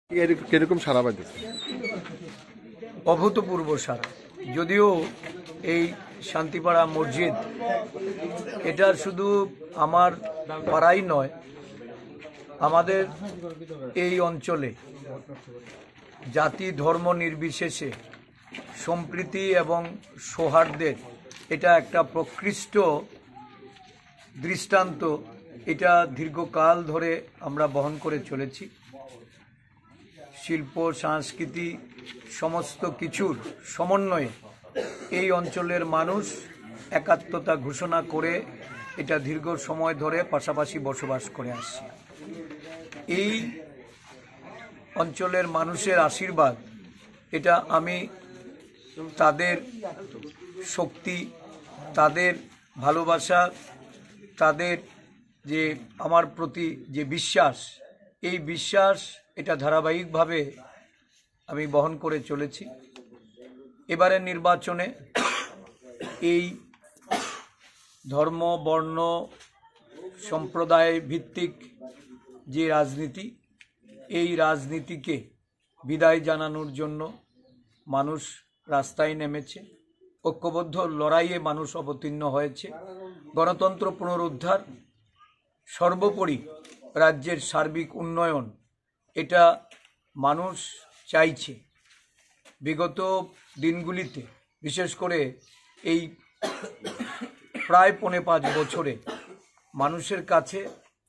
কিরকম সারা পাইতেছে? অভূতপূর্ব সারা। যদিও এই শান্তিপাড়া মসজিদ এটা শুধু আমার পাড়াই নয়, আমাদের এই অঞ্চলে জাতি ধর্ম নির্বিশেষে সম্প্রীতি এবং সৌহার্দ্যের এটা একটা প্রকৃষ্ট দৃষ্টান্ত। এটা দীর্ঘকাল ধরে আমরা বহন করে চলেছি। শিল্প সংস্কৃতি সমস্ত কিছুর সমন্বয়ে এই অঞ্চলের মানুষ একাত্মতা ঘোষণা করে এটা দীর্ঘ সময় ধরে পাশাপাশি বসবাস করে আসছে। এই অঞ্চলের মানুষের আশীর্বাদ, এটা আমি তাদের শক্তি, তাদের ভালোবাসা, তাদের যে আমার প্রতি যে বিশ্বাস, এই বিশ্বাস এটা ধারাবাহিকভাবে আমি বহন করে চলেছি। এবারের নির্বাচনে এই ধর্ম বর্ণ সম্প্রদায় ভিত্তিক যে রাজনীতি, এই রাজনীতিকে বিদায় জানানোর জন্য মানুষ রাস্তায় নেমেছে। ঐক্যবদ্ধ লড়াইয়ে মানুষ অবতীর্ণ হয়েছে। গণতন্ত্র পুনরুদ্ধার, সর্বোপরি রাজ্যের সার্বিক উন্নয়ন, এটা মানুষ চাইছে। বিগত দিনগুলিতে বিশেষ করে এই প্রায় ৫.৫ বছরে মানুষের কাছে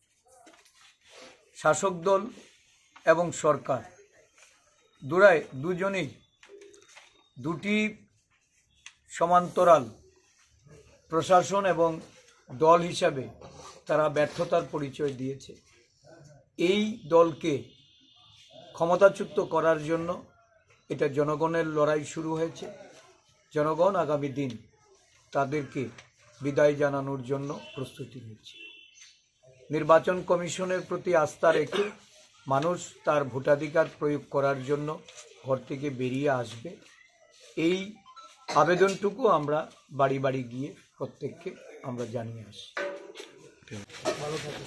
শাসক দল এবং সরকার দুজনেই দুটি সমান্তরাল প্রশাসন এবং দল হিসাবে তারা ব্যর্থতার পরিচয় দিয়েছে। এই দলকে ক্ষমতাচ্যুত করার জন্য এটা জনগণের লড়াই শুরু হয়েছে। জনগণ আগামী দিন তাদেরকে বিদায় জানানোর জন্য প্রস্তুতি নিচ্ছে। নির্বাচন কমিশনের প্রতি আস্থা রেখে মানুষ তার ভোটাধিকার প্রয়োগ করার জন্য ঘর থেকে বেরিয়ে আসবে। এই আবেদনটুকু আমরা বাড়ি বাড়ি গিয়ে প্রত্যেককে আমরা জানিয়ে আসি। ভালো থাকুন।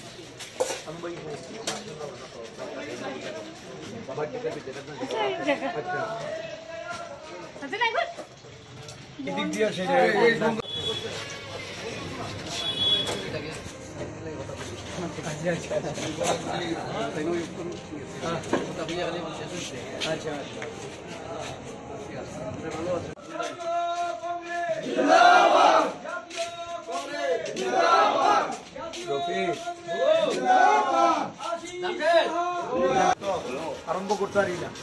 আরম্ভ করতে পারি না।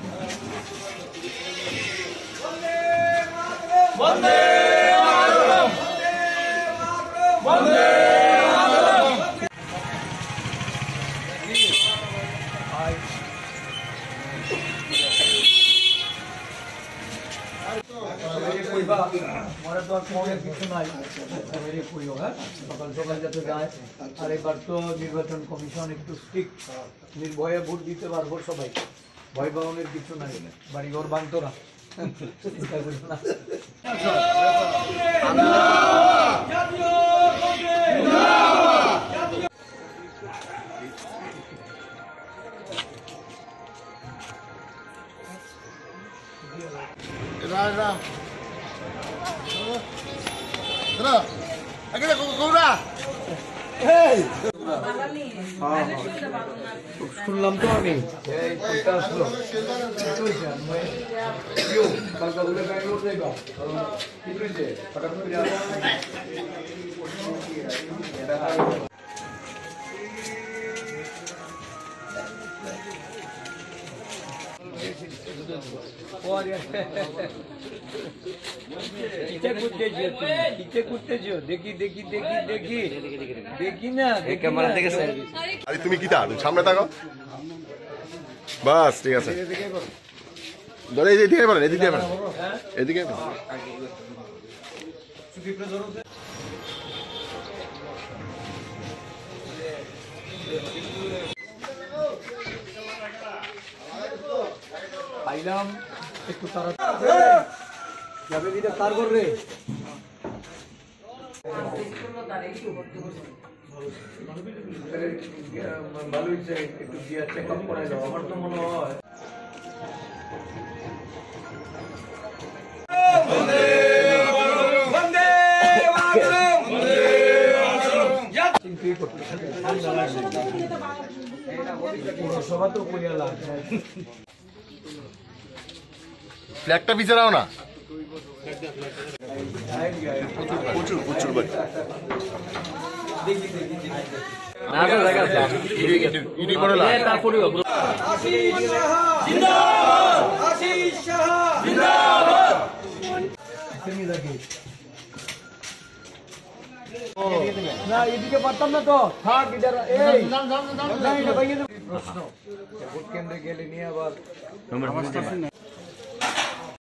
বন্দে মাতরম, বন্দে মাতরম। মনে তো আর কিছু নাই, সকাল সকাল যাতে যায়। আর এবার তো নির্বাচন কমিশন একটু স্ট্রিক্ট, নির্ভয়ে ভোট দিতে পারবো সবাই, ভয় পাওয়ানোর কিছু নাই। বাড়িঘর ভাঙতো না। শুনলাম তো আমি আসলো দেখি না ক্যামেরা দেখে। আরে তুমি কি তা সামনে থাকো, বাস ঠিক আছে। ধরে এদিকে পারেন, এদিকে পারেন, এদিকে আইলাম একটু তাড়াতাড়ি যাবে দিটা তার করে ভালোই একটু চেক আপ করাই দাও। আমার তো মনে হয় পুরসভা তো কইয়া লাভ নাই। ফ্ল্যাগটা পিছাড়াও না, প্রচুর প্রচুর বাড়ি। ইডি করে লাভ। না এদিকে পারতাম না তো, থাক ইধার। এই প্রশ্ন ভোট কেন্দ্রে গেলে নিয়ে আবার